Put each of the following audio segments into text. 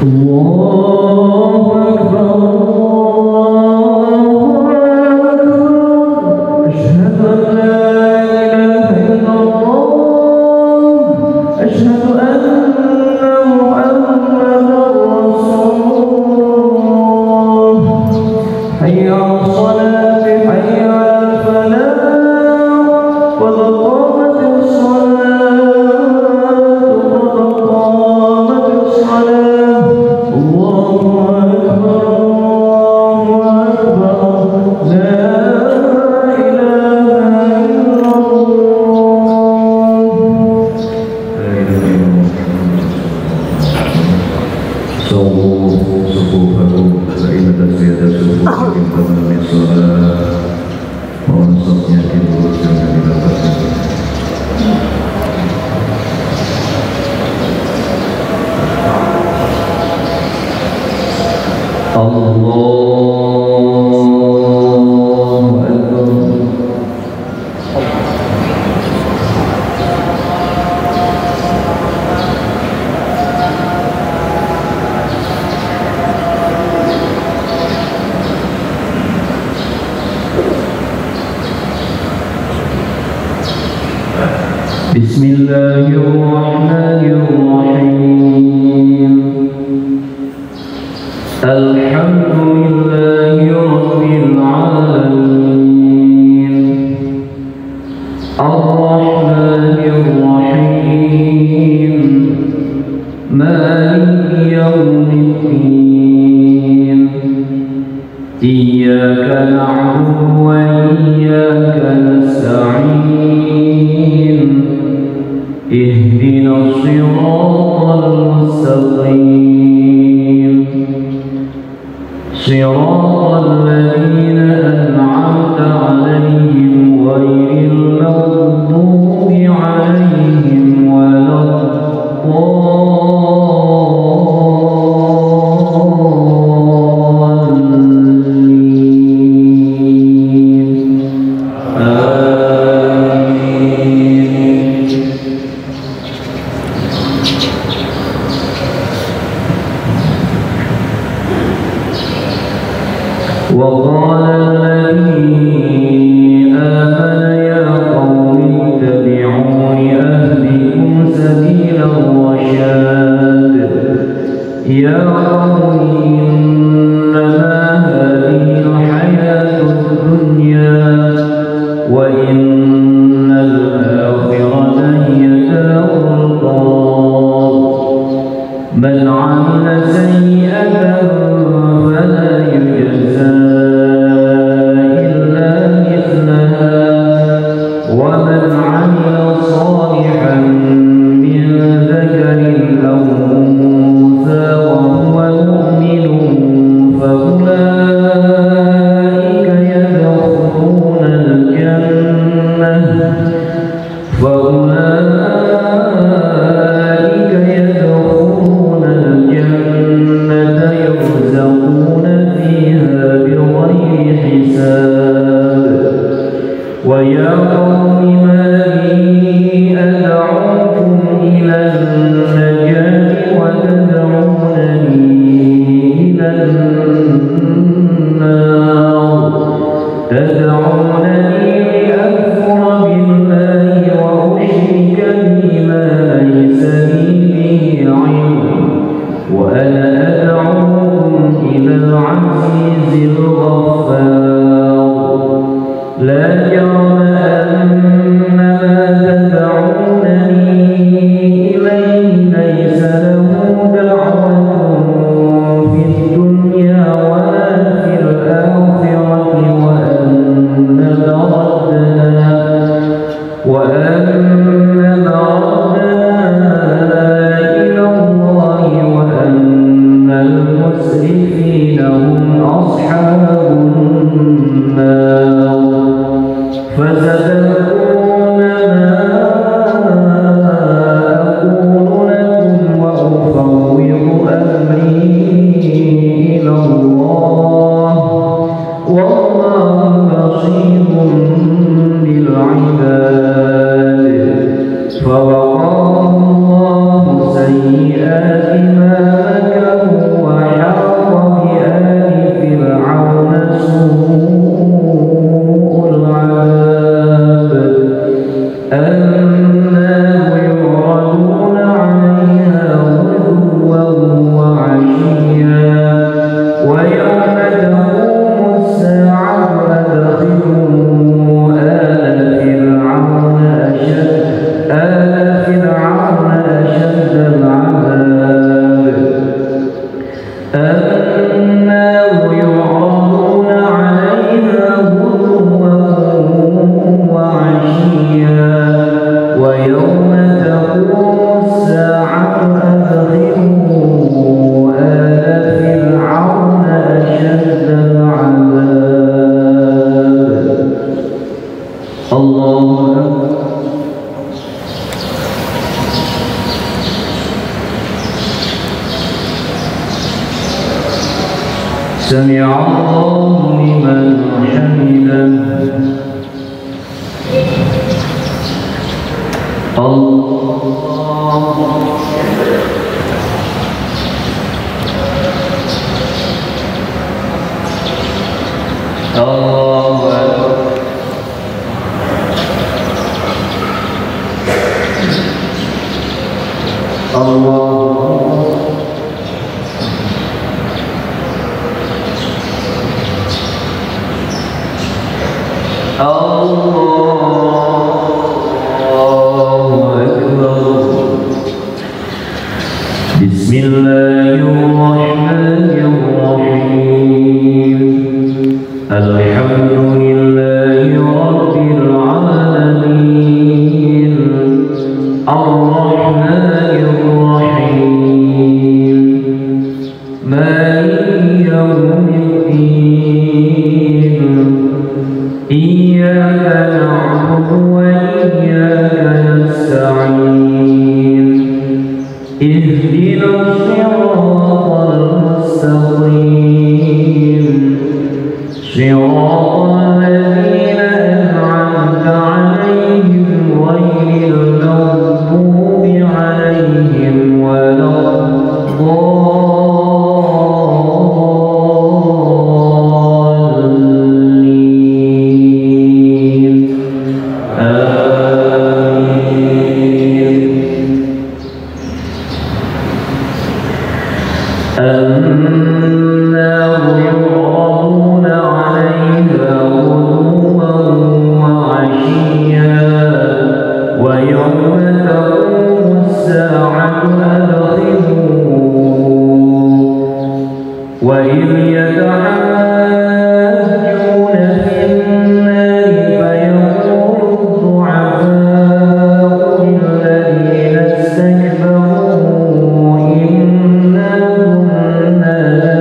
بسم الله الرحمن الرحيم. الحمد لله رب العالمين الرحمن الرحيم مالك يوم الدين إياك نعبد وإياك نستعين اهدنا الصراط المستقيم صراط الذين أنعمت عليهم غير المغضوب عليهم ولا وقال الذي آمن يا قوم اتبعون أهدكم سبيل الرشاد يا قوم إنما هذه الحياة الدنيا وإن الآخرة هي دار القرار من عمل سيئة فلا يجزى إلا مثلها ومن عمل صالحا من ذكر أو أنثى وهو مؤمن فأولئك يدخلون الجنة يرزقون فيها بغير حساب ويا قوم ما لي أدعوكم إلى النجاة وتدعونني إلى النار تدعونني لأكفر بالله وأشرك به ما ليس لي به علم وأنا أدعوكم إلى العزيز الغفار لا جرم أن ما تدعونني إليه ليس له دعوة في الدنيا ولا في الآخرة وأن مردنا إلى الله وأن المسرفين هم أصحاب النار وعشيا ويوم تقوم الساعة أدخلوا آل فرعون أشد العذاب النار يعرضون عليها غدوا وعشيا ويوم تقوم الساعة أدخلوا آل فرعون أشد العذاب. الله أكبر. سمع الله لمن حمده. الله بسم الله الرحمن الرحيم. الحمد لله رب العالمين الرحمن الرحيم مالك يوم الدين إياك نعبد وإياك نستعين اهدنا الصراط المستقيم صراط الذين أنعمت عليهم غير المغضوب عليهم ولا الضالين النار يعرضون عليها غدوا وعشيا ويوم تقوم الساعة أدخلوا وإذ يتحاجون في النار فيقول الضعفاء للذين استكبروا إنا كنا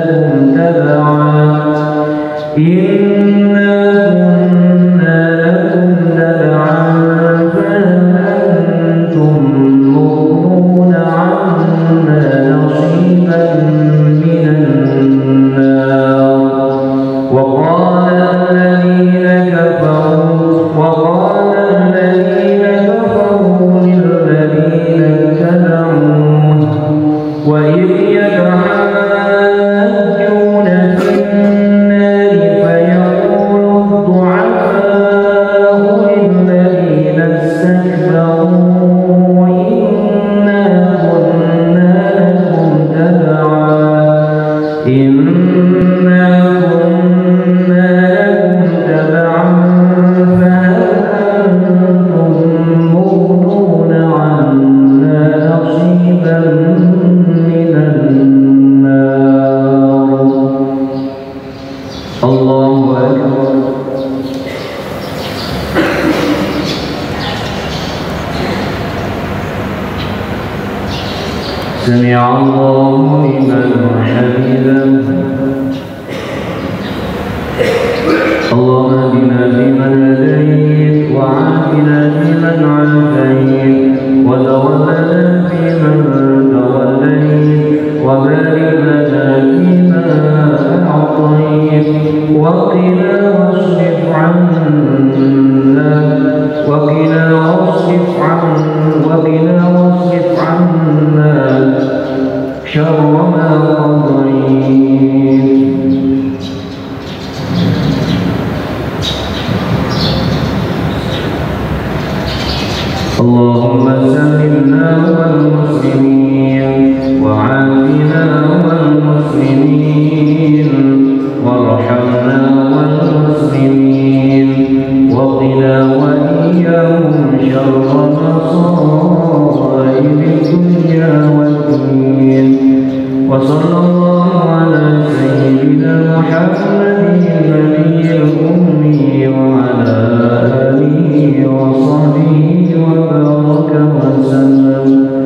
لكم تبعا فهل أنتم مغنون عنا نصيبا من النار. وقال الذين كفروا للذين اتبعوا وإذ يتحاجون في النار فيقول الضعفاء للذين استكبروا إنا كنا لكم تبعا فهل أنتم مغنون عنا نصيبا من النار. الله أكبر. سمع الله لمن حمده. اللهم اهدنا فيمن هديت وعافنا فيمن عافيت وتولنا فيمن توليت وبارك لنا فيما أعطيت وقنا واصرف عنا شر ما قضيت. اللهم سلمنا والمسلمين وعافنا وصلى الله على سيدنا محمد النبي الأمي وعلى آله وصحبه وبارك وسلم.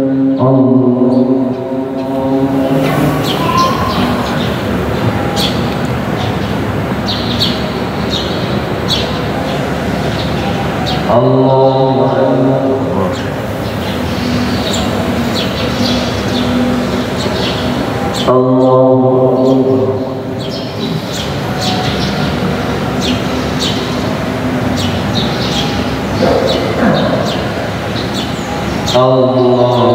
الله أكبر. الله